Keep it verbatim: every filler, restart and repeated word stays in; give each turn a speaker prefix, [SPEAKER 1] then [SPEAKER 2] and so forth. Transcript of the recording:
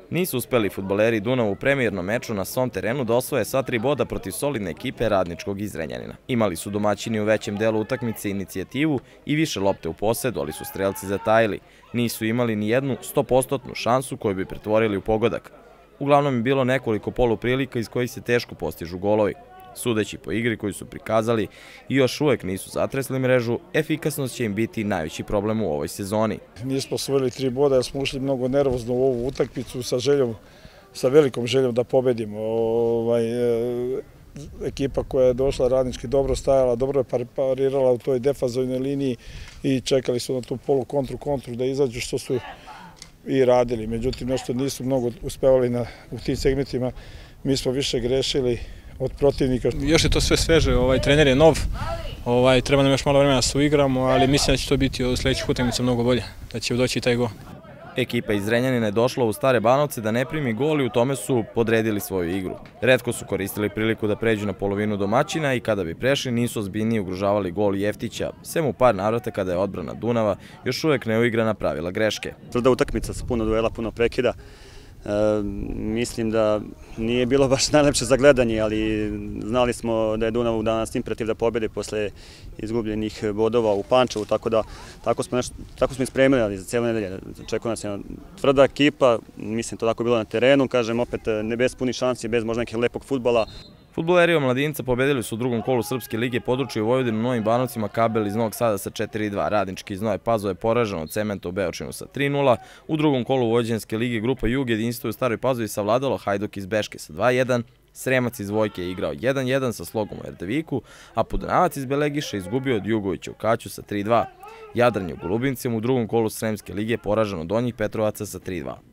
[SPEAKER 1] Nisu uspeli fudbaleri Dunava u premijernom meču na svom terenu da osvoje sva tri boda protiv solidne ekipe Radničkog iz Zrenjanina. Imali su domaćini u većem delu utakmice inicijativu i više lopte u posedu, ali su strelci zatajili. Nisu imali ni jednu sto posto šansu koju bi pretvorili u pogodak. Uglavnom je bilo nekoliko poluprilika iz kojih se teško postižu golovi. Sudeći po igri koju su prikazali i još uvek nisu zatresli mrežu, efikasnost će im biti najveći problem u ovoj sezoni.
[SPEAKER 2] Nismo osvojili tri boda jer smo ušli mnogo nervozno u ovu utakmicu sa željom, sa velikom željom da pobedimo. Ovaj, ekipa koja je došla Radnički dobro stajala, dobro je parirala u toj defazovnoj liniji i čekali su na tu polu kontru kontru da izađu, što su i radili. Međutim, nešto nisu mnogo uspevali na, u tim segmentima. Mi smo više grešili od protivnika.
[SPEAKER 3] Još je to sve sveže, ovaj trener je nov, ovaj treba nam još malo vremena da se uigramo, ali mislim da će to biti od sledećih utakmica mnogo bolje, da će doći i taj gol.
[SPEAKER 1] Ekipa iz Zrenjanina je došla u Stare Banovce da ne primi gol i u tome su podredili svoju igru. Retko su koristili priliku da pređu na polovinu domaćina i kada bi prešli nisu ozbiljnije ugrožavali gol Jeftića, sem u par navrata kada je odbrana Dunava još uvek neuigrana pravila greške.
[SPEAKER 4] Tvrda utakmica sa puno duela, puno prekida. E, mislim da nije bilo baš najlepše za gledanje, ali znali smo da je Dunav danas imperativ da pobedi posle izgubljenih bodova u Pančevu, tako da tako smo, nešto, tako smo ispremili, ali za cijelu nedelje. Čekao nas jedna tvrda ekipa, mislim to tako bilo na terenu, kažem opet ne bez punih šansi, bez možda nekih lepog fudbala.
[SPEAKER 1] Fudbaleri Omladinca pobedili su u drugom kolu Srpske lige područja u Vojvodinu Novim Banovcima Kabel iz Novog Sada sa četiri dva. Radnički iz Nove Pazove poražen od Cementa u Beočinu sa tri nula. U drugom kolu Vojvođanske lige grupa Jug jedinstvo u Staroj Pazovi savladalo Hajduk iz Beške sa dva jedan. Sremac iz Vojke je igrao jedan jedan sa Slogom u Erdeviku, a Podunavac iz Belegiša izgubio od Jugovića u Kaću sa tri dva. Jadran je u Golubincima u drugom kolu Sremske lige poražen od Donjih Petrovaca sa tri dva.